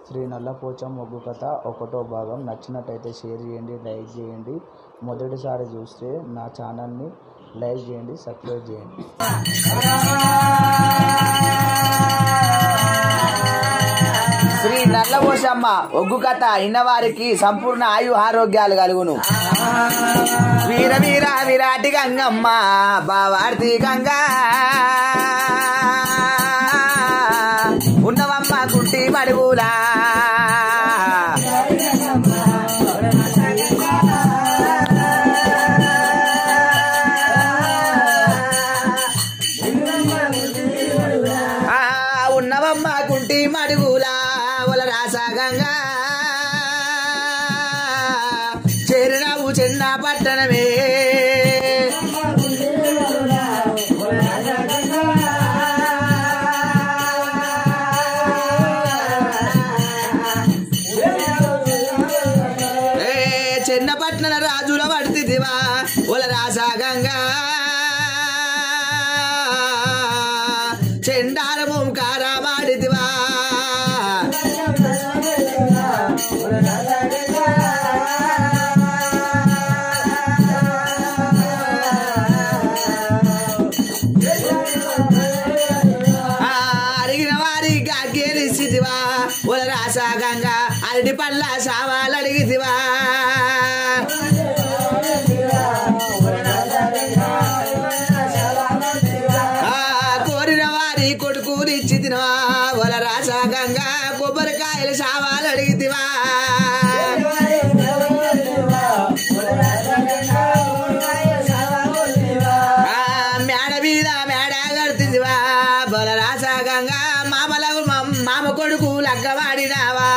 శ్రీ నల్లపోచమ్మ ఒగ్గు కథ 1వ భాగం. నచ్చినట్టయితే షేర్ చేయండి, లైక్ చేయండి. మొదటిసారి చూస్తే నా ఛానల్ని లైక్ చేయండి, సబ్స్క్రైబ్ చేయండి. శ్రీ నల్లపోచమ్మ ఒగ్గు కథ ఇన్నవారికి సంపూర్ణ ఆయు ఆరోగ్యాలు కలుగును. వీర వీర విరాటి గంగమ్మ బావార్తి గంగా ఉన్నవమ్మ గుంటి మడుగులా ఉన్నవమ్మ గుంటి మడుగులా వల రాసా గంగా చేరినావు చిన్న పట్టణమే చిన్నపట్న రాజుల పడుతుందివా ఒల రాసా గంగా చెండారము కారమాడిదివా అడిగిన వారిగా గెలిచిదివా ఒల రాసా గంగా అరటి పళ్ళ సావాలు అడిగిదివా కోరిన వారి కొడుకునిచ్చి తినవా ఒల రాసా గంగా కొబ్బరికాయలు సావాలు అడిగితివా మేడ మీద మేడ కడుతుందివా ఒల రాసా గంగా మామ కొడుకు లగ్గవాడినావా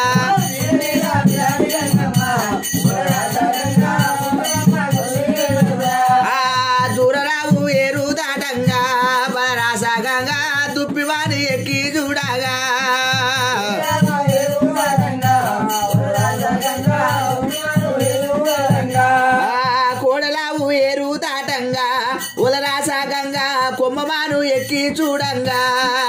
దూరరావు ఏరు దాటంగా ఒల రాసా గంగా దుప్పివాని ఎక్కి చూడగా కోడలావు ఏరు దాటంగా ఒల రాసా గంగా కొమ్మమాను ఎక్కి చూడంగా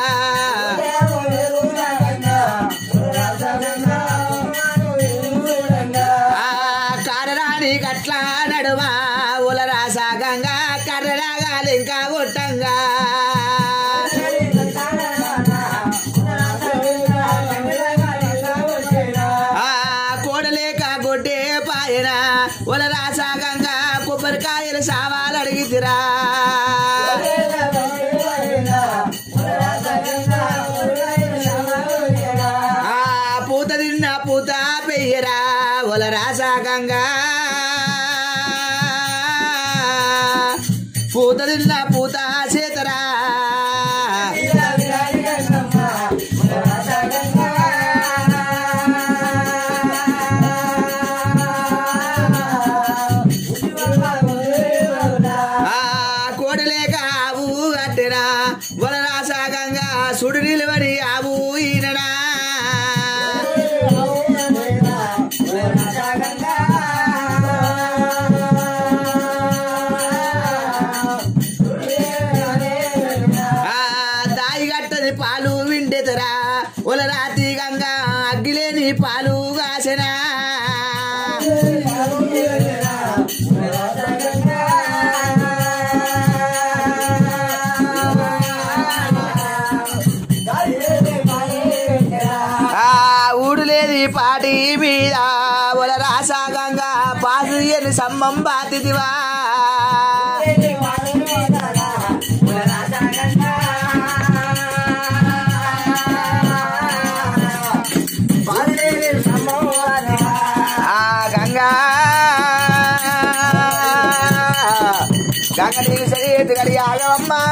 కారరాని గట్ల నడుమా ఒల రాసా గంగా కర్రలాగాలి ఇంకా కొట్టంగా కోడలేక గొడ్డే పాయన ఒల రాసా గంగా కొబ్బరికాయలు సావాలు అడిగితిరా పూత తిన్న పూత పెయ్యరా ఒల రాసా గంగా పూత తిన్న పూత చేతరా కోడలేక ఆవు కట్టెనా ఒల రాసా గంగా సుడు నిలువని ఆవు ఈనడా దాయి గట్టని పాలు విండెతరా ఒల రాతి గంగా అగ్గిలేని పాలు కాసెనా ఊడులేని పాటి మీద ఒల రాసా గంగా పాసు ఎని సమ్మం బాతిదివా గంగా గంగ నీకు సరిహద్దు కలియాగమ్మా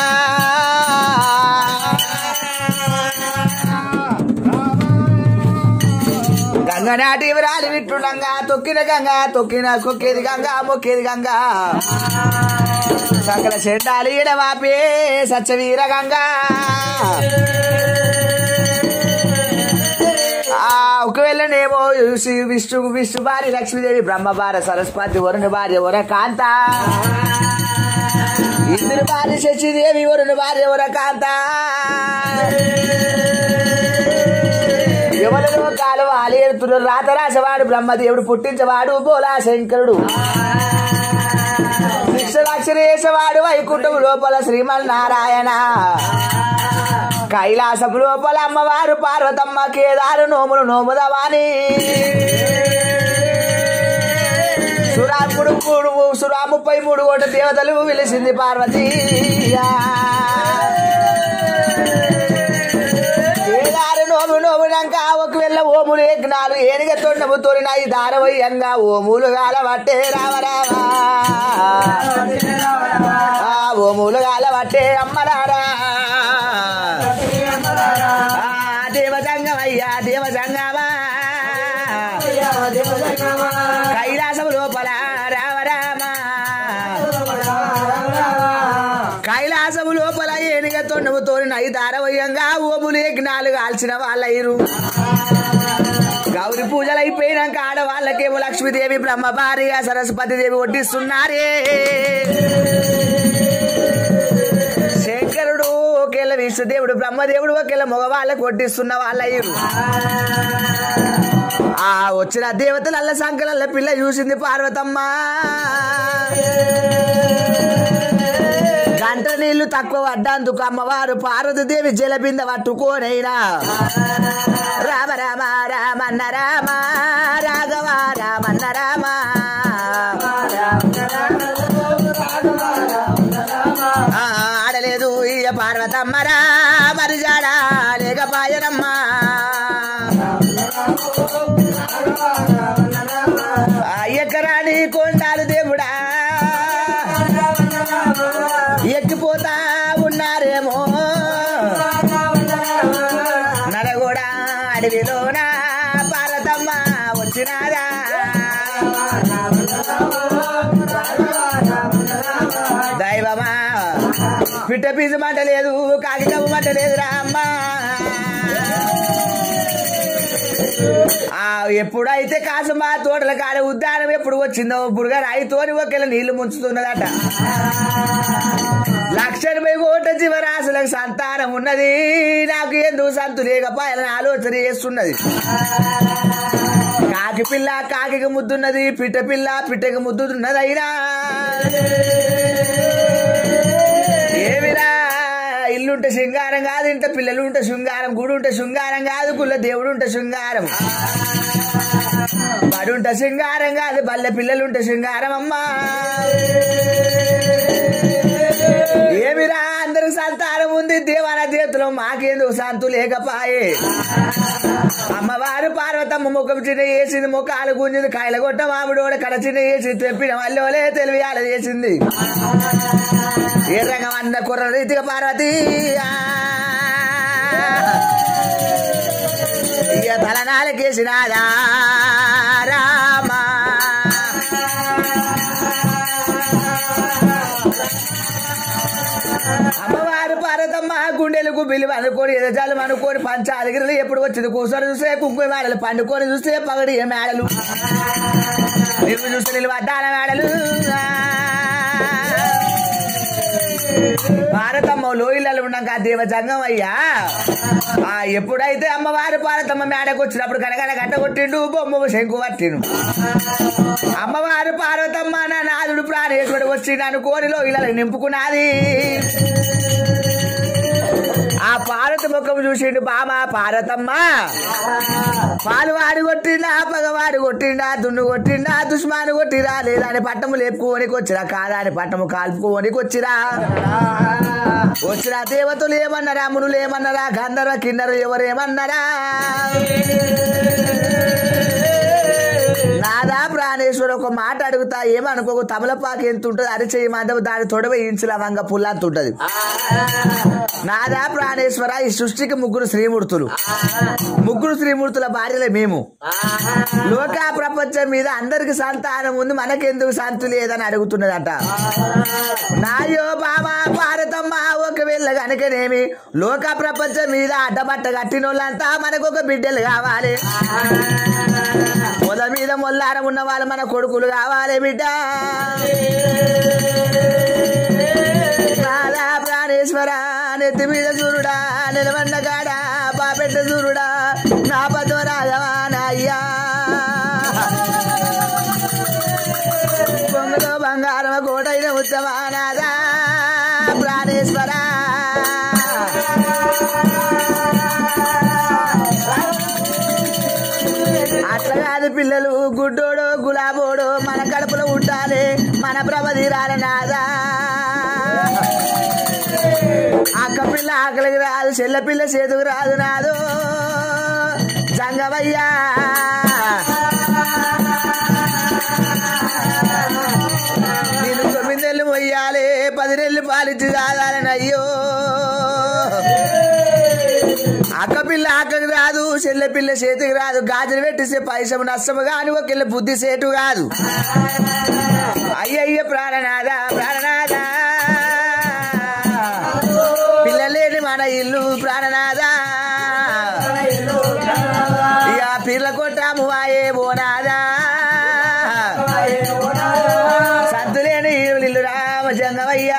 గంగ నాటి విరాలి విట్టుండగా తొక్కిన గంగా కొక్కేది గంగా మొక్కేది గంగా సకల చెండాలి ఎడవాపే సచ్చవీర గంగా ఒకవేళనేమో విష్ణు భార్య లక్ష్మీదేవి బ్రహ్మ భార్య సరస్వతి వరుణ భార్య వర కాంత ఇంద్రుని భార్య శశిదేవి వరుణ భార్య వర కాంత ఎవరిలో కాలు వాలేడుతున్నారు రాత రాసేవాడు బ్రహ్మదేవుడు పుట్టించేవాడు బోలా శంకరుడు శిక్షరాక్షరేసేవాడు వైకుంఠం లోపల శ్రీమన్నారాయణ కైలాసపు లోపల అమ్మవారు పార్వతమ్మ కేదారు నోములు నోముదవాని సురా 33 కోట్ల దేవతలు వెలిసింది పార్వతీ కేదారు నోము నోమునాక ఒకవేళ ఓములు యజ్ఞాలు ఏనిగ తొండము తోరినాయి దారవయ్యంగా ఓములు గాలబట్టే రామరామా ఓములు గాలబట్టే అమ్మరారా దేవజంగమయ్యా దేవజంగమా కైలాసం లోపల రామరామ కైలాసము లోపల ఏనుగ తొండము తోరినాయి దారవయ్యంగా ఓములు యజ్ఞాలు కాల్చిన వాళ్ళయ్యరు గౌరి పూజలు అయిపోయినాక ఆడవాళ్ళకేమో లక్ష్మీదేవి బ్రహ్మ భార్య సరస్వతి దేవి వడ్డిస్తున్నారే శంకరుడు ఒకేళ్ళ విష్ణుదేవుడు బ్రహ్మదేవుడు ఒకేళ్ళ మగవాళ్ళకు వడ్డిస్తున్న వాళ్ళయ్యరు ఆ వచ్చిన దేవతలల్ల సంకలల్ల పిల్ల చూసింది పార్వతమ్మ గంట నీళ్లు తక్కువ పడ్డందుకు అమ్మవారు పార్వతీదేవి జలబింద పట్టుకోనైనా రామ రామ రామన్న రామ రాఘవ రామన్న రామ ఆడలేదు ఇయ పార్వతమ్మరా మరి జాడా లేకపాయనమ్మ ఎక్కరాని కొండాలు దేవుడా ఎక్కిపోతా ఉన్నారేమో నడగూడ అడవిలోన పార్వతమ్మ వచ్చినారా దైవమా పిట్ట పీసు మంట లేదు కాకిటము మంట లేదురా అమ్మా ఎప్పుడైతే కాసమా తోటల కాడ ఉద్యానం ఎప్పుడు వచ్చిందో బురుగా రాయితోని ఒకేలా నీళ్లు ముంచుతున్నదట 1,80,000 కోట్ల జీవరాశులకు సంతానం ఉన్నది నాకు ఎందుకు సంతు లేకపోయాలని ఆలోచన చేస్తున్నది కాకి పిల్ల కాకి ముద్దున్నది పిట్ట పిల్ల పిట్టకి ముద్దుతున్నది అయినా ఏమిరా ఇల్లుంటే శృంగారం కాదు ఇంట పిల్లలు ఉంటే శృంగారం గుడి ఉంటే శృంగారం కాదు కుల్ల దేవుడు ఉంటే శృంగారం బడుంటే శృంగారం కాదు బల్లె పిల్లలుంటే శృంగారం అమ్మా ఏమిరా అందరికి సంతానం ఉంది దేవాల చేతిలో మాకేందుకు సంతు లేకపాయే అమ్మవారు పార్వతమ్మ ముఖం చిన్న వేసింది ముఖాలు గుంజింది కాయల కొట్ట మామిడోడ కడ చిన్న వేసి తెప్పిన వల్లే తెలివియాల చేసింది ఏ రంగం అన్న కుర్ర రీతిగా పార్వతీ ఇక తలనాలకేసినాదా రామా అమ్మవారు పార్వతమ్మ గుండెలకు బిల్లు అనుకోని ఎదజాలు అనుకోని పంచాదిగిరిలు ఎప్పుడు వచ్చింది కూర్చొని చూస్తే కుంకుమ మేడలు పండుకొని చూస్తే పగడి మేడలు నిన్ను చూస్తే నిలువ అడ్డాల మేడలు పార్వతమ్మ లోయలలో ఉన్నాక దేవజంగం అయ్యా ఎప్పుడైతే అమ్మవారు పార్వతమ్మ మేడకు వచ్చినప్పుడు కనగన గంట కొట్టిండు బొమ్మ శంకు పట్టిండు అమ్మవారు పార్వతమ్మ నా నాదుడు ప్రాణేశ్వరుడు వచ్చిండు అనుకోని లోయలలో నింపుకున్నది ఆ పార్వతి ముఖం చూసిండు బామ పార్వతమ్మ పాలు వాడి కొట్టిండా పగవాడి కొట్టిండా దున్ను కొట్టిండా దుష్మాను కొట్టిరా లేదా అని పట్టము లేపుకోనికి వచ్చిరా కాదా అని పట్టము కాల్పుకోనికి వచ్చిరా వచ్చిన దేవతలు ఏమన్నారా మునులు ఏమన్నారా గంధర్వ కిన్నరు ఎవరేమన్నారా నాదా ప్రాణేశ్వరు ఒక మాట అడుగుతా ఏమనుకోకు తమలపాకు ఎంత ఉంటుంది అరిచేయి మాధవ దాని తొడవ ఇంచుల వంగ పుల్ల అంత ఉంటది నాదా ప్రాణేశ్వర ఈ సృష్టికి ముగ్గురు శ్రీమూర్తుల భార్యలే మేము లోక ప్రపంచం మీద అందరికి సంతానం ఉంది మనకెందుకు శాంతి లేదని అడుగుతున్నదట నాయో బాబా పార్వతమ్మ ఒకవేళ కనుకనేమి లోక ప్రపంచం మీద అడ్డబట్ట కట్టినోళ్ళంతా మనకు ఒక బిడ్డలు కావాలి మొద మీద మొల్లారం ఉన్న వాళ్ళు మన కొడుకులు కావాలి బిడ్డ రాధా ప్రాణేశ్వర నెత్తి మీద చూరుడా నిలవన్న గాడా బాపెట్ట చూరుడా నా పద్మరాజవానయ్యా పొంగులో బంగారం కోటైన ఉత్తమానాదా ప్రాణేశ్వర అట్లా కాదు పిల్లలు గుడ్డోడో గులాబోడో మన కడుపులో ఉండాలి మన ప్రభ తీరాలి నాదా అక్క పిల్ల ఆకలికి రాదు చెల్ల పిల్ల చేతుకు రాదు నాదు జంగమయ్యా నేను 9 నెలలు మొయ్యాలి 10 నెలలు పాలించి కాదాలని అయ్యో అక్క పిల్ల ఆకలికి రాదు చెల్లె పిల్ల చేతికి రాదు గాజులు పెట్టిస్తే పైసము నష్టము కాని ఒక బుద్ధి సేటు కాదు అయ్యయ్య ప్రాణనాథ ప్రాణనాథ పిల్లలేని మన ఇల్లు ప్రాణనాథ ఇక పిల్ల కొట్టాము వాయే బోనాదా సంతులేని ఇల్లు రామ జంగమయ్యా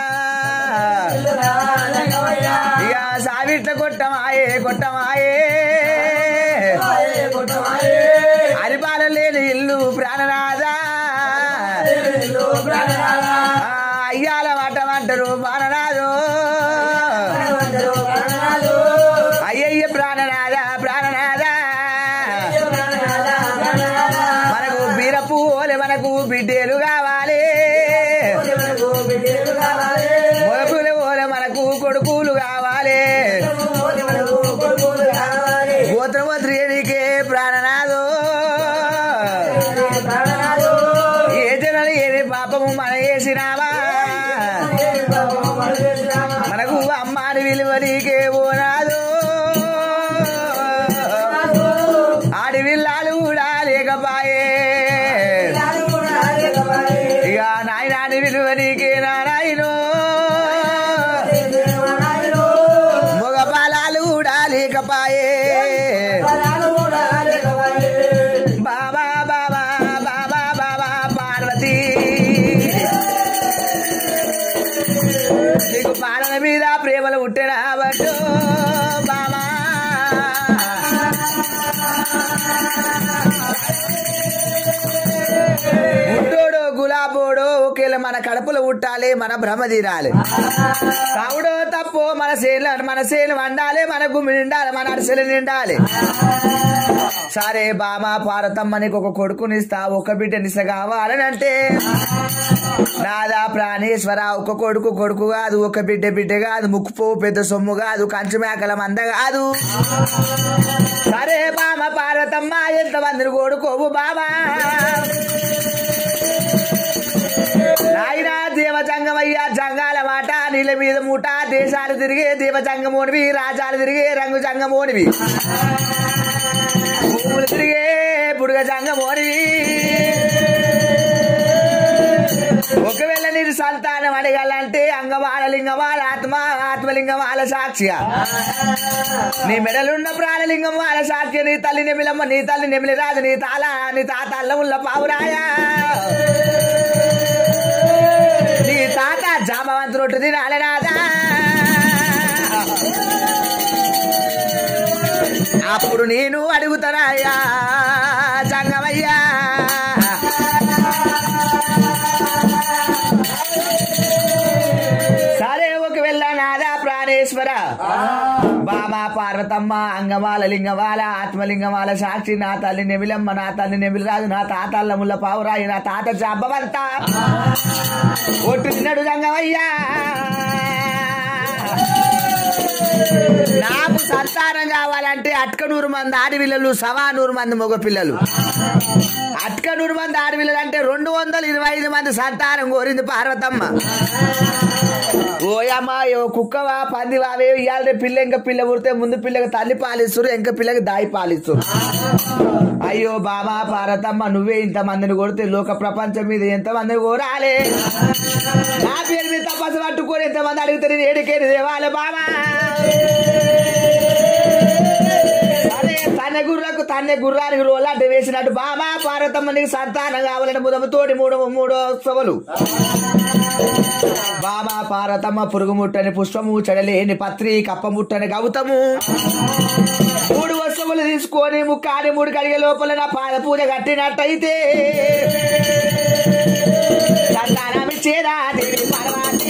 ఇక సావిట్ల కొట్టమాయే కొట్టమాయే హరిపాలన లేని ఇల్లు ప్రాణనాథ అయ్యాల మాటమంటారు ప్రాణనాథు అయ్యయ్య ప్రాణనాథ ప్రాణనాథ మనకు బీరపు ఓలే మనకు బిడ్డేలు కావాలి మొదపుల ఓలే మనకు కొడుకులు కావాలి గోత్రమోత్రియనికే ప్రాణనాథు ఏ జనాలు ఏది పాపము మన వేసినావా మనకు అమ్మాని విలువ నీకే పోనాదు ఆడి విల్లాలు కూడా లేకపాయే ఇక నాయనాని విలువ నీకే నారాయణో మగ పాలాలు కూడా లేకపాయే బాబా బాబా బాబా బాబా పార్వతీ నీకు పాలన మీద ప్రేమలు పుట్టెనా బట్టు బామా గుడ్డోడో గులాబోడో ఒకేలా మన కడుపులో ఉట్టాలి మన భ్రమ తీరాలి కావుడో తప్పు మన సేలు వండాలి మన గుమ్మి నిండాలి మన అరిసెలు నిండాలి సరే బామా పార్వతమ్మ నీకు ఒక కొడుకునిస్తా ఒక బిడ్డనిస్త కావాలని అంటే నాదా ప్రాణేశ్వర ఒక కొడుకు కొడుకు కాదు ఒక బిడ్డ బిడ్డ కాదు ముక్కుపో పెద్ద సొమ్ము కాదు కంచు మేకల మంద కాదు సరే బామ పార్వతమ్మ ఎంతమందిని కొడుకోవు బాబా నాయన దేవజంగమయ్యా జంగాల మాట నీళ్ళ మీద మూట దేశాలు తిరిగే దేవజంగమోనివి రాజాలు తిరిగే రంగు జంగమోనివి భూములు తిరిగే పుడుగ జంగమోనివి ఒకవేళ నీరు సంతానం అడగాలంటే అంగమాల లింగమాల ఆత్మలింగమాల సాక్షిగా నీ మెడలున్న ప్రాణలింగం వాళ్ళ సాక్షి నీ తల్లి నెమిలమ్మ నీ తల్లి నెమిలి రాదు నీ తాత అల్లముల్ల పావురాయా నీ తాత జామవంతు రొట్టు తినాలి రాదా అప్పుడు నేను అడుగుతానయ్యా జంగమయ్యా సరే ఒకవేళ నాదా ప్రాణేశ్వర బామా పార్వతమ్మ అంగమాల లింగమాల ఆత్మలింగమాల సాక్షి నా తల్లి నెమిలమ్మ నా తల్లి నెమిలి రాజు నా తాత అల్లముల్ల పావురాయి నా తాత జాబవంతా ఒట్టు తిన్నాడు జంగమయ్యా నాకు సంతానం కావాలంటే అట్కనూరు మంది ఆడపిల్లలు 125 మంది మగ పిల్లలు 100 మంది ఆడపిల్లలు అంటే 225 మంది సంతానం కోరింది పార్వతమ్మ ఓయమ్మా కుక్కవా పందివావే ఇవాళ పిల్ల ఇంకా పిల్ల పుడితే ముందు పిల్లకి తల్లి పాలిస్తారు ఇంకా పిల్లకి దాయి పాలిస్తారు అయ్యో బాబా పార్వతమ్మ నువ్వే ఇంతమందిని కొడితే లోక ప్రపంచం మీద ఎంతమందిని కోరాలి నా పేరు మీద తపస్సు పట్టుకొని ఎంతమంది అడిగితే నేను ఏడికేది దేవాలి బాబా అదే తన్నే గుర్రానికి రోలాంటి వేసినట్టు బాబా పార్వతమ్మ నీకు సంతానం కావాలంటే ముదముతోటి మూడో సభలు బాబా పార్వతమ్మ పురుగు ముట్టని పుష్పము చెడలేని పత్రి కప్ప ముట్టని గౌతము 3 వస్తువులు పువ్వులు తీసుకొని ముక్కాని 3 కడిగే లోపల నా పాద పూజ కట్టినట్టయితే సంతానమిచ్చేదా దేవి పార్వతి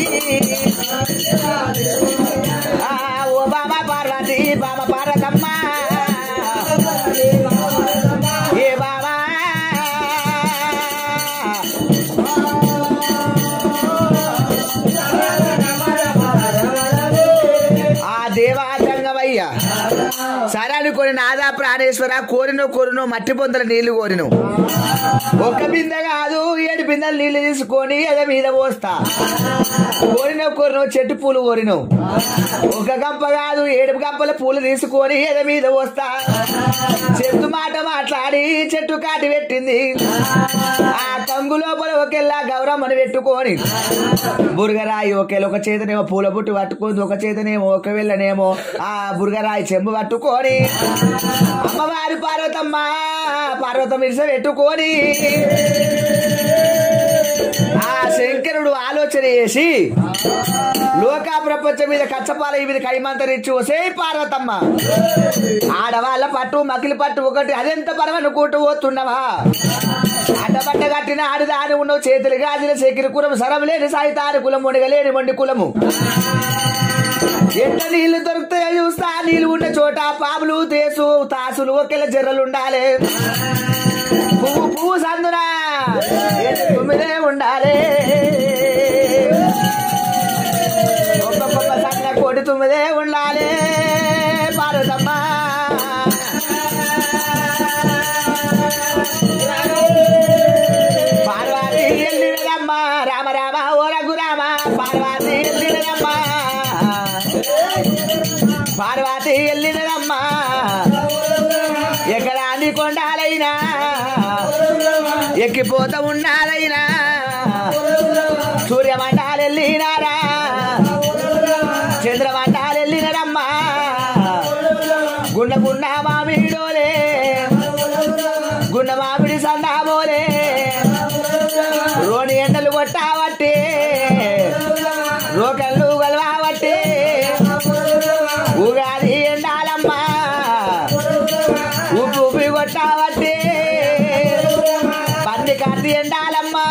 ఓ బాబా పార్వతి బాబా పార్వతమ్మ ఏ బాబా ఆ దేవాజంగమయ్య సరే అనుకోని నాదా ప్రాణేశ్వర కోరినో మట్టి పొందల నీళ్లు కోరిను ఒక్క బిందె కాదు 7 బిందెలు నీళ్లు తీసుకొని అదే మీద పోస్తా కోరినో చెట్టు పూలు కోరిను ఒక గంప కాదు 7 గంపల పూలు తీసుకొని అదే మీద పోస్తా చెట్టు మాట మాట్లాడి చెట్టు కాటి పెట్టింది ఆ కంగు లోపల ఒకేలా గౌరమ్మను పెట్టుకొని బురగరాయి ఒక చేతనేమో పూల బుట్టు పట్టుకుంది ఒక చేతనేమో ఒక వెళ్ళనేమో ఆ బురగరాయి చెంబు పట్టుకొని అమ్మవారి పార్వతం ఇరిస పెట్టుకొని ఆ శంకరుడు ఆలోచన చేసి లోకా ప్రపంచం మీద కచ్చపాల మీద కైమంతరిచ్చి వసే పార్వతమ్మ ఆడవాళ్ళ పట్టు మకిలి పట్టు ఒకటి అదెంత పరమనుకుంటూ పోతున్నవా అడ్డబట్ట కట్టిన ఆడిదాని ఉండవు చేతులు గాజుల శకిరి కులం సరం లేని సాయితాని కులం మునిగలేని మొండి కులము ఎంత నీళ్లు దొరుకుతాయో చూస్తా నీళ్లు ఉన్న చోట పాములు తేసు తాసులు ఒకేలా జర్రలు ఉండాలి పువ్వు సందునా తుమ్మిదే ఉండాలి ఒక్కొక్క సన్న కోటి తుమ్మిదే ఉండాలి పార్వతమ్మ పార్వతి ఎల్లినమ్మ రామ రామ ఓ రఘురామ పార్వతి ఎల్లినమ్మ పార్వతి ఎల్లినమ్మా ఎక్కడాన్ని కొండాలైనా ఎక్కిపోతా ఉండాలైనా సూర్యమంటాలు వెళ్ళినారా చంద్రమంటాలు వెళ్ళినరమ్మా గుండ మామిడోలే గుండ మామిడి సండామోలే రోని ఎండలు కొట్టావట్టే రోకళ్ళు గలవావట్టే ఉగాది ఎండాలమ్మా ఉప్పు కొట్టావట్టే పంది కార్తీ ఎండాలమ్మా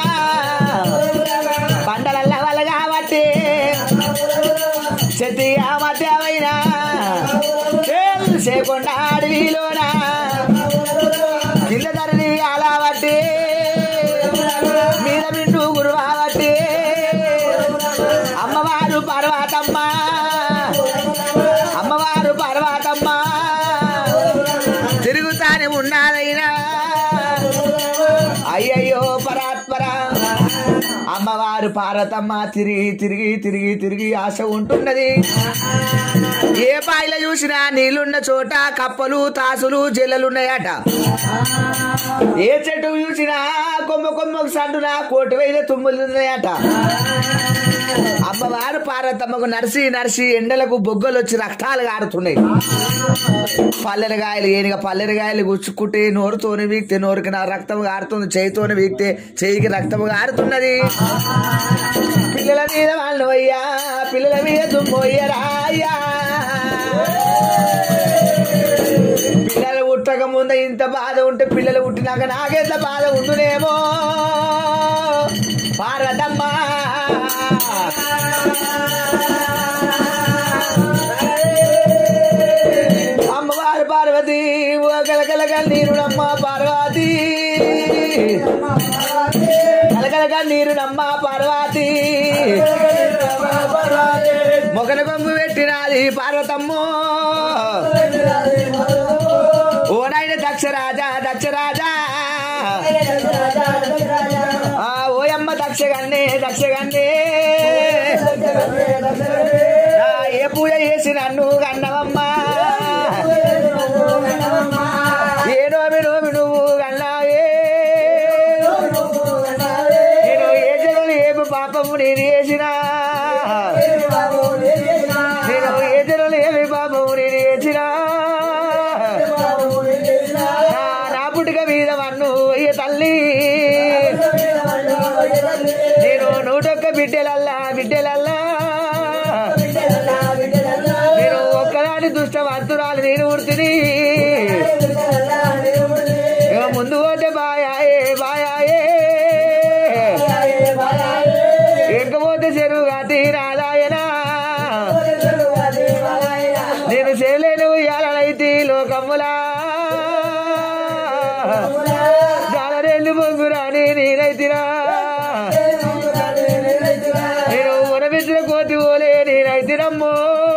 పంటలల్ల వల్ల కాబట్టి చెత్తిగా మధ్యమైనా చేయకుండా అడవిలోనా కింద ధరని అలావట్టి మీద మిండు గురువావట్టి అమ్మవారు పార్వతమ్మ తిరుగుతానే ఉన్నారైనా అయ్యయ్యో పరాత్పర అమ్మవారు పార్వతమ్మ తిరిగి ఆశ ఉంటున్నది ఏ బాయిలో చూసినా నీళ్లున్న చోట కప్పలు తాసులు జల్లలున్నాయట ఏ చెట్టు చూసినా కొమ్మకు సండున 1,000 తుమ్ములు ఉన్నాయట అమ్మవారు పార్వతమ్మకు నరిసి ఎండలకు బొగ్గలు వచ్చి రక్తాలు కారుతున్నాయి పల్లెరగాయలు ఏనిగా పల్లెరగాయలు గుచ్చుకుంటే నోరుతోని వీక్తే నోరుకి నా రక్తం కారుతుంది చేయితోని వీక్తే చేయికి రక్తం కారుతున్నది పిల్లల మీద వాళ్ళు అయ్యా పిల్లల మీద దుమ్మోయ్యరా అయ్యా పిల్లలు పుట్టక ముందే ఇంత బాధ ఉంటే పిల్లలు పుట్టినాక నాకెంత బాధ ఉండునేమో పార్వతమ్మ అమ్మవారు పార్వతి కలకలగా నీరునమ్మ పార్వతి కలకలగా నీరునమ్మ పార్వతి మొగన కొంగు పెట్టినది పార్వతమ్మో ఓ నాయన దక్షరాజా ఓయమ్మ దక్షగన్నే ఏ పూజ చేసి నన్ను కన్నవమ్మా ఏ నోమి నువ్వు కన్నావే నేను ఏ జగలు ఏమి పాపము నేను చేసినా నేను ఏ జగలు ఏమి పాపము నేను చేసినా నా పుట్టుక మీద వన్ను అయ్య తల్లి నేను 101 బిడ్డలల్లా నేను ఒక్కదాని దుష్టవంతురాలు నేను ఉడితిని ముందు పోతే బాయాయే బాయాయే ఎక్కపోతే చెరువు గాతి రాదాయనా నేను చేయలేను ఇయాలనైతే లోకమ్ములా జాలరెల్లి బొంగురాని నేనైతిరా నేను ఉనబిచ్చిన కోతి పోలే నేనైతిరమ్మో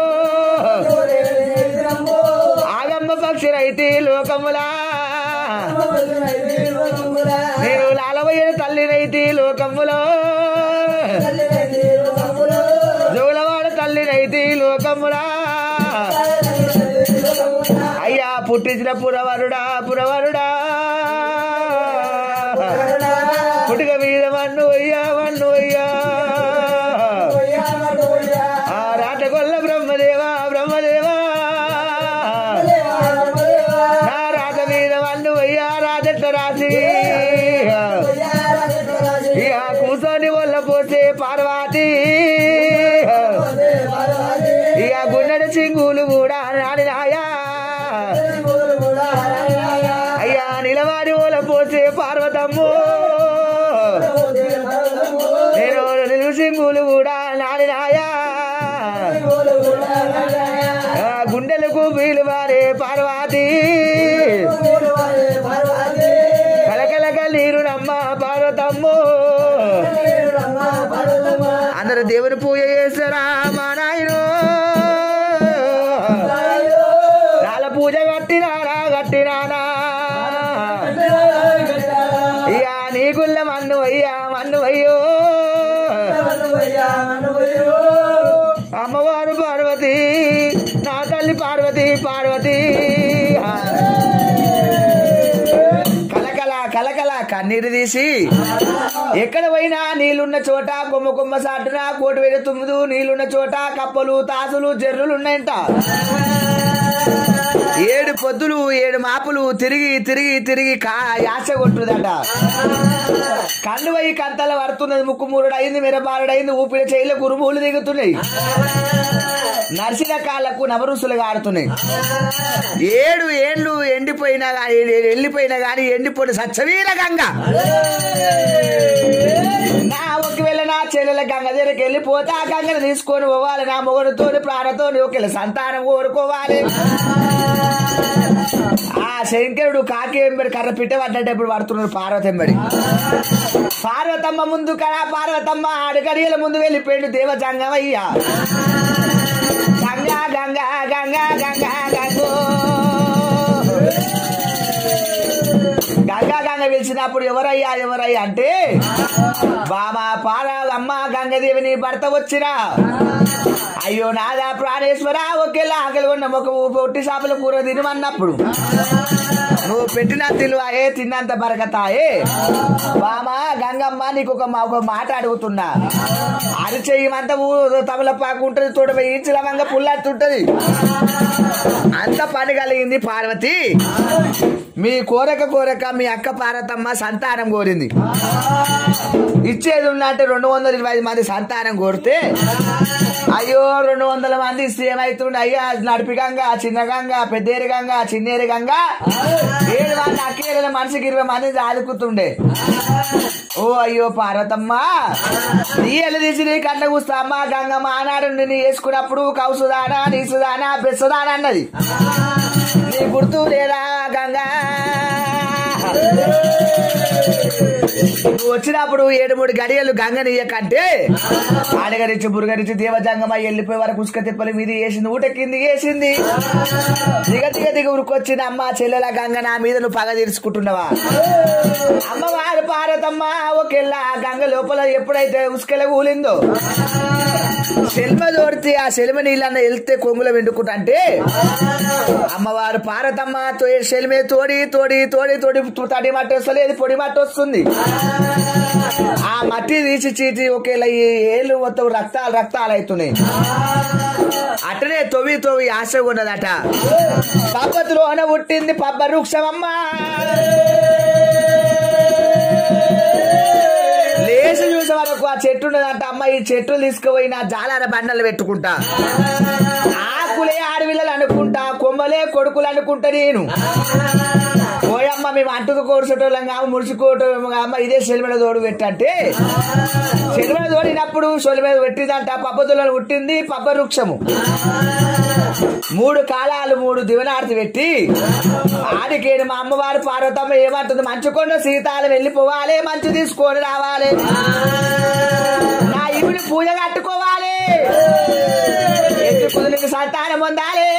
ఆగమ్మ పక్షిరైతే లోకములా నేను లాలవయ్యన తల్లినైతే లోకములో జోలవాడ తల్లినైతే లోకములా అయ్యా పుట్టించిన పురవరుడా పురవరుడా పుట్టుక మీద మన్ను అయ్యా మన్ను అయ్యా ఆ రాటకొల్ల బ్రహ్మదేవా బ్రహ్మదేవా నా రాత మీద మన్ను అయ్యా రాజట్ట రాసి ఇక కూర్చొని వల్ల పోసే పార్వతి ఇక గుండె సింగులు కూడా నాడినాయా అయ్యా నిలవాడి ఓల పోసే పార్వతమ్ము నేను సింగులు కూడా నాడినాయా గుండెలకు వీలు వారే పార్వతి కలకలక నీరు నమ్మ పార్వతమ్ము అందరు దేవుని పూజ చేస్తారా మా నాయను రాల పూజ కట్టినారా కట్టినానా ఇక నీ గుళ్ళ మన్ను అయ్యా మన్ను అయ్యో అమ్మవారు పార్వతి నా తల్లి పార్వతి పార్వతి కలకల కలకల కన్నీరు తీసి ఎక్కడ పోయినా నీళ్లున్న చోట కొమ్మ కొమ్మ సాటున కోటి వేల తుమ్ముదు నీళ్లున్న చోట కప్పలు తాసులు జర్రులు ఉన్నాయంట 7 పొద్దులు 7 మాపులు తిరిగి తిరిగి తిరిగి యాస కొట్టుదట కళ్ళు పోయి కంతల పడుతున్నది ముక్కు మూరుడు అయింది మిరబారుడైంది ఊపిరి చేయలు గురుమూలు దిగుతున్నాయి నర్సిన కాళ్ళకు నవరుసులుగా ఆడుతున్నాయి 7 ఏండ్లు ఎండిపోయినా కానీ వెళ్ళిపోయినా కానీ ఎండిపోయిన సచ్చవీర గంగ నా ఒకవేళ నా చెల్లెల గంగ దగ్గరికి వెళ్ళిపోతే ఆ గంగను తీసుకొని పోవాలి నా మొగుడితో ప్రాణతోని ఒకవేళ సంతానం కోరుకోవాలి ఆ శంకరుడు కాకి ఎంబడి కర్ర పిట్ట పడ్డప్పుడు పడుతున్నాడు పార్వతి ఎంబడి పార్వతమ్మ ముందు కదా పార్వతమ్మ ఆడగడియల ముందు వెళ్ళిపోయిండు దేవ జంగమయ్య గంగా గంగా గంగా గంగా గంగో గంగా గంగ పిలిచినప్పుడు ఎవరయ్యా ఎవరయ్యా అంటే బామా పారాలమ్మ గంగదేవిని భర్త వచ్చినా అయ్యో నాదా ప్రాణేశ్వర ఒకేలా ఆకలి ఉన్న ఒక పొట్టి చేపల కూర తినమన్నప్పుడు నువ్వు పెట్టిన తిలువాయే తిన్నంత బరకతాయే బామా గంగమ్మ నీకు ఒక మాట అడుగుతున్నా అరిచెయ్యమంతా తమలపాకు ఉంటది తోట ఇంచులమంగా పుల్లట్టుంటది అంత పని కలిగింది పార్వతి మీ కోరక కోరక మీ అక్క పార్వతమ్మ సంతానం కోరింది ఇచ్చేది ఉన్నట్టు 225 మంది సంతానం కోరితే అయ్యో 200 మంది ఇస్తే ఏమైతుండే అయ్యా నడిపి గంగ చిన్న గంగ పెద్దేరి గంగ చిన్నేరి గంగ 7 మంది అక్కేళ్ళ మనిషికి 20 మంది ఆదుకుతుండే ఓ అయ్యో పార్వతమ్మ నీ ఎల్లు తీసి నీ కట్ల కూస్తామ్మా గంగమ్మ ఆనాడు నీ వేసుకున్నప్పుడు కౌసుదానా నీసుదానా బెస్సదానా అన్నది నీ గుర్తు లేదా గంగా వచ్చినప్పుడు 7-3 గడియలు గంగనీయకంటే ఆడగరించి బురగరించి దేవజంగమ్మ వెళ్ళిపోయే వరకు ఉసుక తిప్పల మీద వేసింది ఊట కింది వేసింది దిగ ఉరికొచ్చింది అమ్మ చెల్లెల గంగ నా మీద నువ్వు పగ తీర్చుకుంటున్నావా అమ్మవారు పార్వతమ్మ ఒకెల్లా గంగ లోపల ఎప్పుడైతే ఉసుకెల కూలిందో సెల్మ తోడితే ఆ సెల్మ నీళ్ళన్న వెళ్తే కొంగుల వెండుకుంటా అంటే అమ్మవారు పార్వతమ్మ సెల్మే తోడి తోడి తోడి తోడి తడి మట్టి వస్తలేదు పొడి మట్టి వస్తుంది ఆ మట్టి తీసి చీటి ఒకేలా ఈ ఏళ్ళు మొత్తం రక్తాలు అవుతున్నాయి అటనే తొవి ఆశ ఉన్నదట పబ్బతిలోన పుట్టింది పబ్బ వృక్షమమ్మ లేచి చూసే వరకు ఆ చెట్టు ఉన్నదంట అమ్మ ఈ చెట్లు తీసుకుపోయి నా జాలార బండలు పెట్టుకుంటా ఆకులే ఆడవిల్లలు అనుకుంటా కొమ్మలే కొడుకులు అనుకుంటా నేను ఓయమ్మ మేము అంటుకు కోర్చటోళ్ళం కాము ముడిచికోవటం అమ్మ ఇదే సెలిమెడ తోడు పెట్టంటే సెలిమెడ తోడినప్పుడు సొలిమెడ పెట్టిందంట పబ్బతులను పుట్టింది పబ్బ వృక్షము 3 కాలాలు 3 దివనార్తి పెట్టి ఆడికేడు మా అమ్మవారు పార్వతమ్మ ఏమంటుంది మంచుకొండ సీతాలు వెళ్ళిపోవాలి మంచు తీసుకొని రావాలి నా ఇవిడి పూజ కట్టుకోవాలి ఎత్తు కుదురికి సంతానం పొందాలి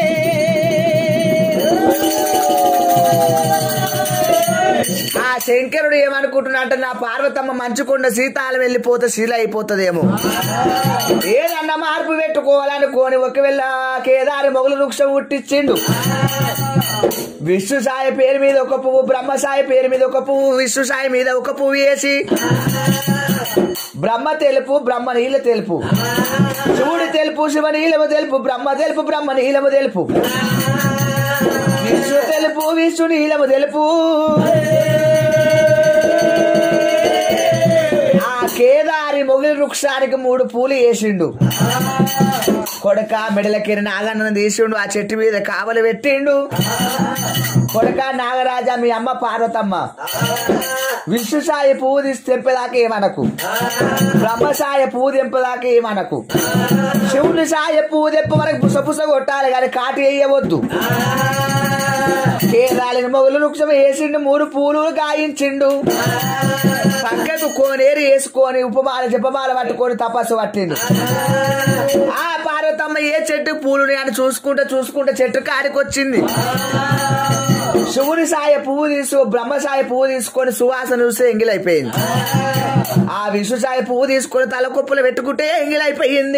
ఆ శంకరుడు ఏమనుకుంటున్నాడంటే నా పార్వతమ్మ మంచుకొండ సీతాలు వెళ్ళిపోతే శీల అయిపోతుందేమో ఏదన్నా మార్పు పెట్టుకోవాలనుకోని ఒకవేళ కేదారి మొగలు వృక్షం పుట్టించిండు విష్ణు సాయి పేరు మీద ఒక పువ్వు బ్రహ్మ సాయి పేరు మీద ఒక పువ్వు విష్ణు సాయి మీద ఒక పువ్వు వేసి బ్రహ్మ తెలుపు బ్రహ్మ నీళ్ళ తెలుపు శివుడు తెలుపు శివ నీలము తెలుపు బ్రహ్మ తెలుపు బ్రహ్మ నీలము తెలుపు విష్ణు తెలుపు విష్ణు నీలము తెలుపు ఆ కేదారి మొగిలి వృక్షానికి 3 పూలు వేసిండు కొడక మెడలకి నాగన్న తీసిండు ఆ చెట్టు మీద కావలి పెట్టిండు కొడక నాగరాజా మీ అమ్మ పార్వతమ్మ విష్ణు సాయి పువ్వు తీసి తెంపేదాకా ఏమనకు బ్రహ్మ సాయి పువ్వు తెంపేదాకా ఏమనకు శివుని సాయి పువ్వు తెంప మనకు పుసపుస కొట్టాలి కానీ కాటి వేయవద్దు కేదాలిని మొగులు వృక్షం వేసిండు 3 పూలు గాయించిండు పక్కకు కోనేరు వేసుకొని ఉపమాల జపమాల పట్టుకొని తపస్సు పట్టిండు ఆ పార్వతమ్మ ఏ చెట్టు పూలుని అని చూసుకుంటే చెట్టు కాడికి వచ్చింది శివుని సాయ పువ్వు బ్రహ్మ సాయ పువ్వు తీసుకొని సువాసన చూస్తే ఎంగిలైపోయింది ఆ విష్ణు సాయ పువ్వు తీసుకొని తలకొప్పులు పెట్టుకుంటే ఎంగిలైపోయింది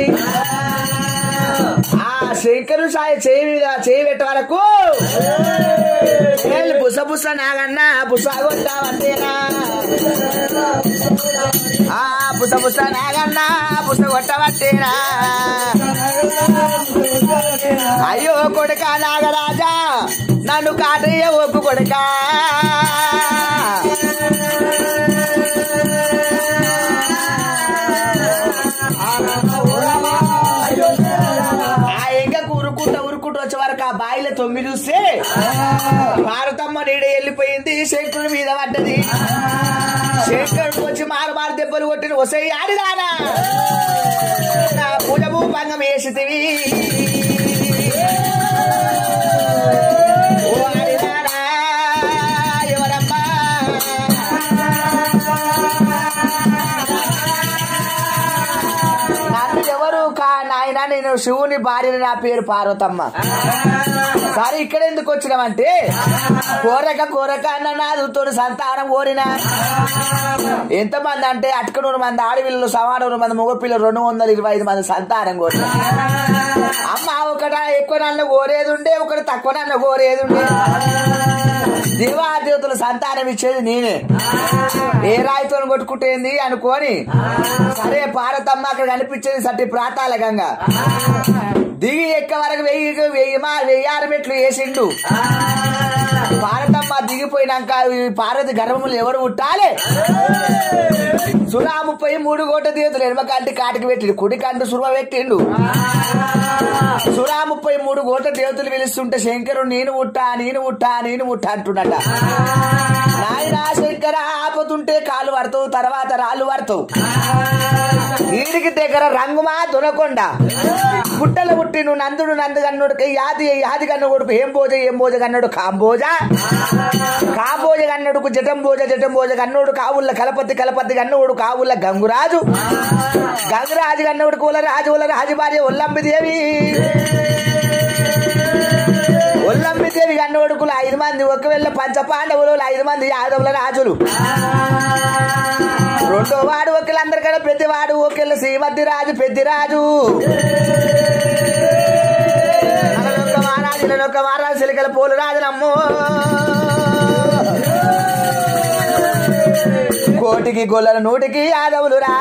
ఆ శంకరు సాయ చేయి పెట్టే వరకు బుస నాగన్న బుస కొట్టావంతేనా ఆ బుస నాగన్న బుస కొట్టవట్టేనా అయ్యో కొడుక నాగరాజా నన్ను కాటయ్య ఒప్పు కొడుక ఉరుకుంటూ వచ్చే వరకు ఆ బాయిలో 9 చూస్తే పార్వతమ్మ నీడే వెళ్ళిపోయింది శంకరుడి మీద పడ్డది శంకరుడికి వచ్చి మారు దెబ్బలు కొట్టిన వసై ఆడిదానా పూజ భూపంగం వేసితివి ఎవరమ్మా నన్ను ఎవరు నాయన నేను శివుని భార్యని నా పేరు పార్వతమ్మ సరే ఇక్కడ ఎందుకు వచ్చినామంటే కోరక అన్న నాదుతో సంతానం కోరిన ఎంతమంది అంటే అటుక 100 మంది ఆడపిల్లలు 100 మంది మగపిల్లలు 225 మంది సంతానం కోరిన అమ్మ ఒకట ఎక్కువ నన్ను కోరేది ఉండే ఒకటి తక్కువ నన్ను కోరేది ఉండే దేవాదేవతల సంతానం ఇచ్చేది నేనే ఏ రాయితో కొట్టుకుంటేంది అనుకోని సరే పార్వతమ్మ అక్కడ కనిపించేది సట్టి ప్రాతాల గంగ దిగి ఎక్క వరకు 1000 మెట్లు వేసిండు పార్వతమ్మ దిగిపోయినాక పార్వతి గర్భములు ఎవరు పుట్టాలి సురా 33 కోట దేవతలు ఎడమకంటి కాటికి పెట్టిండు కుడికంటు సురమ పెట్టిండు సురా 33 కోట దేవతలు పిలుస్తుంటే శంకరుడు నేను ముట్టా అంటున్నట నాయనా శంకర ఆపుతుంటే కాలు పడతావు తర్వాత రాళ్ళు పడతావు వీడికి దగ్గర రంగుమా దొనకొండ పుట్టలు పుట్టిను నందుడు నందు కన్నుడికి యాది కన్ను కొడుకు ఏం భోజ కన్నుడు కాంబోజ కన్నుడుకు జటంబోజ కన్నుడు కావుల్ల కలపతి కన్నుడు కావుల్ల గంగురాజు కన్నుడు కులరాజు భార్య ఒల్లంబిదేవి కన్నుడుకులు 5 మంది ఒకవేళ పంచపాండవులు 5 మంది యాదవుల రాజులు రెండో వాడు ఒకళ్ళందరికన్నా పెద్దవాడు ఒకళ్ళ శ్రీమతి రాజు పెద్దిరాజు ఒక మహారాజు సిలికల పోలు రాజులమ్మో కోటికి గొల్లల 100కి యాదవులు రా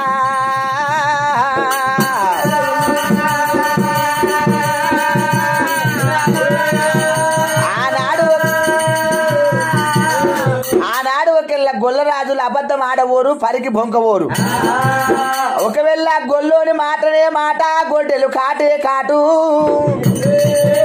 ఆనాడు ఒకవేళ గొల్లరాజులు అబద్ధం ఆడవోరు పరికి బొంకవోరు ఒకవేళ గొల్లోని మాటనే మాట గొడ్డెలు కాటే కాటు